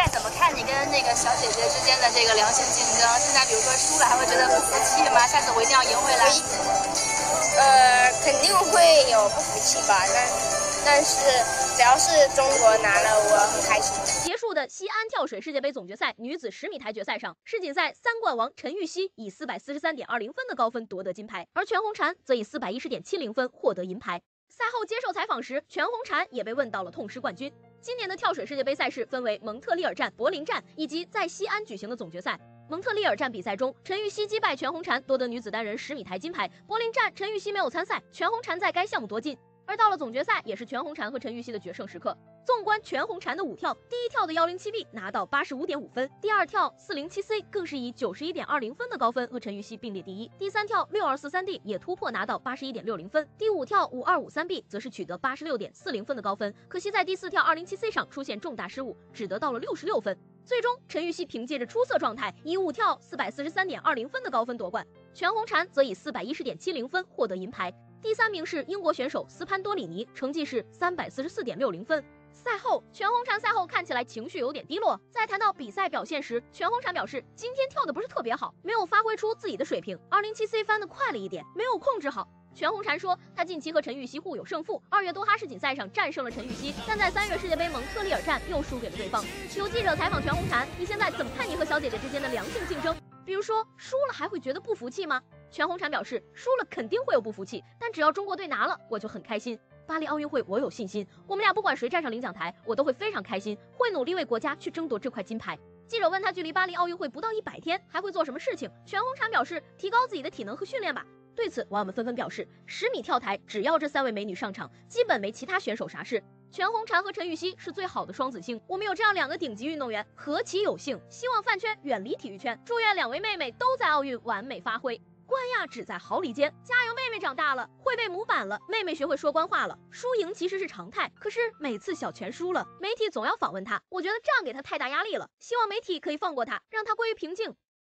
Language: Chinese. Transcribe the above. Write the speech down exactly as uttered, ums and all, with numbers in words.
在怎么看你跟那个小姐姐之间的这个良性竞争？现在比如说输了，还会觉得不服气吗？下次我一定要赢回来。 呃，肯定会有不服气吧，但但是只要是中国拿了，我很开心。 结束的西安跳水世界杯总决赛女子十米台决赛上，世锦赛三冠王陈芋汐以四百四十三点二零分的高分夺得金牌，而全红婵则以四百一十点七零分获得银牌。赛后接受采访时，全红婵也被问到了痛失冠军。今年的跳水世界杯赛事分为蒙特利尔站、柏林站以及在西安举行的总决赛。蒙特利尔站比赛中，陈芋汐击败全红婵夺得女子单人十米台金牌。柏林站陈芋汐没有参赛，全红婵在该项目夺金。而到了总决赛，也是全红婵和陈芋汐的决胜时刻。纵观全红婵的舞跳，第一跳的 一零七 B 拿到 八十五点五 分，第二跳 四零七 C 更是以 九十一点二零 分的高分和陈芋汐并列第一，第三跳 六二四三 D 也突破拿到 八十一点六零 分，第五跳 五二五三 B 则是取得 八十六点四零 分的高分，可惜在第四跳 二零七 C 上出现重大失误，只得到了六十六分。最终陈芋汐凭借着出色状态，以五跳 四百四十三点二零 分的高分夺冠，全红婵则以 四百一十点七零 分获得银牌。第三名是英国选手斯潘多里尼，成绩是 三百四十四点六零 分。赛后，全红婵赛后看起来情绪有点低落。在谈到比赛表现时，全红婵表示，今天跳的不是特别好，没有发挥出自己的水平。二零七 C 翻的快了一点，没有控制好。全红婵说，她近期和陈芋汐互有胜负，二月多哈世锦赛上战胜了陈芋汐，但在三月世界杯蒙特利尔站又输给了对方。有记者采访全红婵，你现在怎么看你和小姐姐之间的良性竞争？比如说输了还会觉得不服气吗？全红婵表示，输了肯定会有不服气，但只要中国队拿了，我就很开心。巴黎奥运会我有信心，我们俩不管谁站上领奖台，我都会非常开心，会努力为国家去争夺这块金牌。记者问他距离巴黎奥运会不到一百天，还会做什么事情？全红婵表示，提高自己的体能和训练吧。对此，网友们纷纷表示，十米跳台只要这三位美女上场，基本没其他选手啥事。全红婵和陈芋汐是最好的双子星，我们有这样两个顶级运动员，何其有幸！希望饭圈远离体育圈，祝愿两位妹妹都在奥运完美发挥。官呀只在毫厘间，加油妹妹长大了，会背模板了，妹妹学会说官话了。输赢其实是常态，可是每次小泉输了，媒体总要访问她，我觉得这样给她太大压力了，希望媒体可以放过她，让她归于平静。